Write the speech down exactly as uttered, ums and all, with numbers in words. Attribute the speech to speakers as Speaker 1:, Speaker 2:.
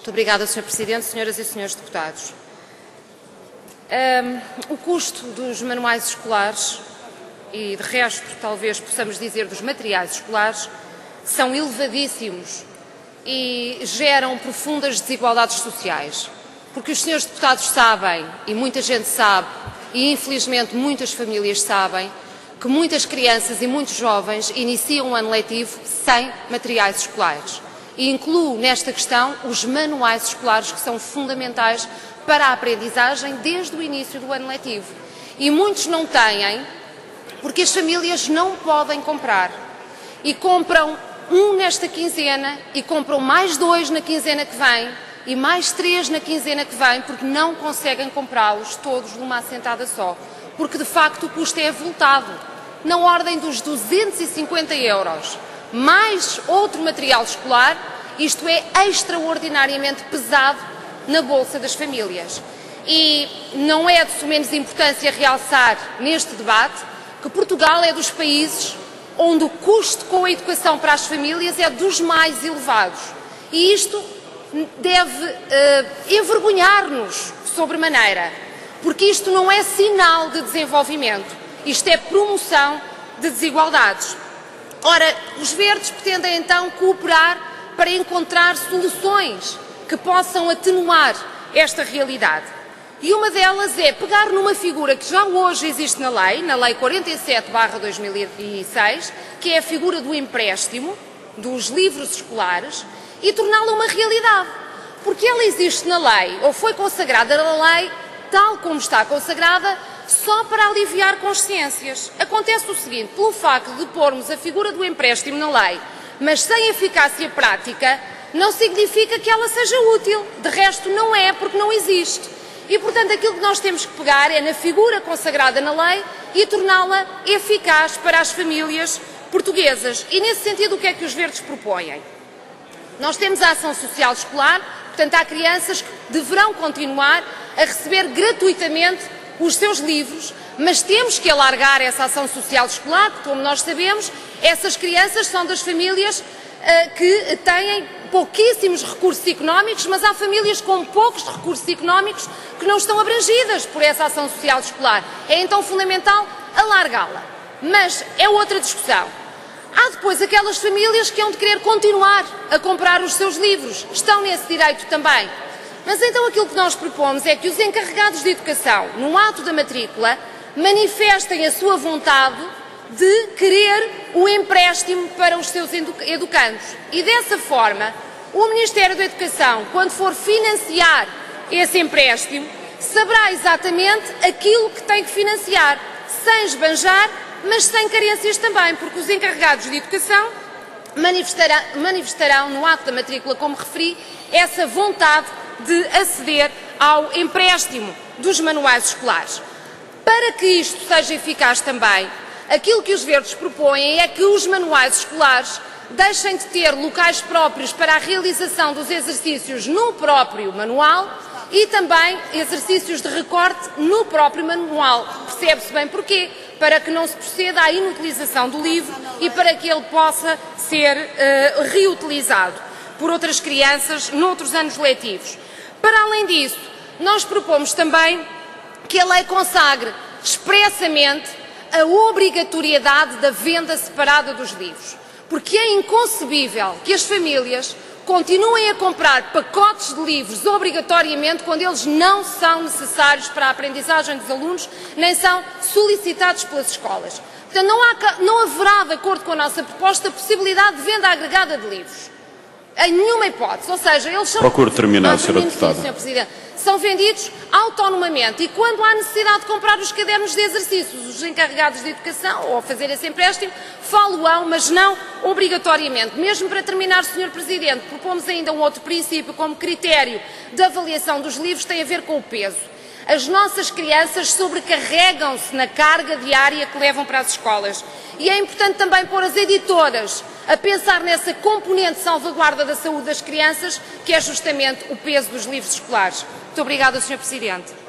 Speaker 1: Muito obrigada, senhor Presidente, senhoras e senhores deputados. Um, o custo dos manuais escolares e, de resto, talvez possamos dizer dos materiais escolares, são elevadíssimos e geram profundas desigualdades sociais. Porque os senhores deputados sabem, e muita gente sabe, e infelizmente muitas famílias sabem, que muitas crianças e muitos jovens iniciam o ano letivo sem materiais escolares. E incluo nesta questão os manuais escolares, que são fundamentais para a aprendizagem desde o início do ano letivo. E muitos não têm, porque as famílias não podem comprar. E compram um nesta quinzena e compram mais dois na quinzena que vem e mais três na quinzena que vem, porque não conseguem comprá-los todos numa assentada só. Porque, de facto, o custo é avultado, na ordem dos duzentos e cinquenta euros. Mais outro material escolar, isto é extraordinariamente pesado na bolsa das famílias. E não é de sumenos importância realçar neste debate que Portugal é dos países onde o custo com a educação para as famílias é dos mais elevados. E isto deve uh, envergonhar-nos sobremaneira, porque isto não é sinal de desenvolvimento, isto é promoção de desigualdades. Ora, os verdes pretendem então cooperar para encontrar soluções que possam atenuar esta realidade. E uma delas é pegar numa figura que já hoje existe na lei, na Lei quarenta e sete barra dois mil e seis, que é a figura do empréstimo dos livros escolares, e torná-la uma realidade. Porque ela existe na lei, ou foi consagrada na lei, tal como está consagrada, só para aliviar consciências. Acontece o seguinte: pelo facto de pormos a figura do empréstimo na lei, mas sem eficácia prática, não significa que ela seja útil. De resto, não é, porque não existe. E, portanto, aquilo que nós temos que pegar é na figura consagrada na lei e torná-la eficaz para as famílias portuguesas. E, nesse sentido, o que é que os verdes propõem? Nós temos a ação social escolar, portanto, há crianças que deverão continuar a receber gratuitamente os seus livros, mas temos que alargar essa ação social escolar, porque, como nós sabemos, essas crianças são das famílias uh, que têm pouquíssimos recursos económicos, mas há famílias com poucos recursos económicos que não estão abrangidas por essa ação social escolar. É então fundamental alargá-la. Mas é outra discussão. Há depois aquelas famílias que hão de querer continuar a comprar os seus livros. Estão nesse direito também. Mas então aquilo que nós propomos é que os encarregados de educação, no ato da matrícula, manifestem a sua vontade de querer o empréstimo para os seus educandos. E dessa forma, o Ministério da Educação, quando for financiar esse empréstimo, saberá exatamente aquilo que tem que financiar, sem esbanjar, mas sem carências também, porque os encarregados de educação manifestarão, manifestarão no ato da matrícula, como referi, essa vontade de aceder ao empréstimo dos manuais escolares. Para que isto seja eficaz também, aquilo que os verdes propõem é que os manuais escolares deixem de ter locais próprios para a realização dos exercícios no próprio manual e também exercícios de recorte no próprio manual. Percebe-se bem porquê? Para que não se proceda à inutilização do livro e para que ele possa ser uh, reutilizado por outras crianças noutros anos letivos. Para além disso, nós propomos também que a lei consagre expressamente a obrigatoriedade da venda separada dos livros, porque é inconcebível que as famílias continuem a comprar pacotes de livros obrigatoriamente quando eles não são necessários para a aprendizagem dos alunos, nem são solicitados pelas escolas. Portanto, não, há, não haverá, de acordo com a nossa proposta, a possibilidade de venda agregada de livros. Em nenhuma hipótese. Ou seja, eles são...
Speaker 2: Procuro terminar, senhora Deputada.
Speaker 1: senhor Presidente. São vendidos autonomamente e quando há necessidade de comprar os cadernos de exercícios, os encarregados de educação ou a fazer esse empréstimo, falo-ão, mas não obrigatoriamente. Mesmo para terminar, senhor Presidente, propomos ainda um outro princípio como critério de avaliação dos livros, tem a ver com o peso. As nossas crianças sobrecarregam-se na carga diária que levam para as escolas. E é importante também pôr as editoras a pensar nessa componente de salvaguarda da saúde das crianças, que é justamente o peso dos livros escolares. Muito obrigada, senhor Presidente.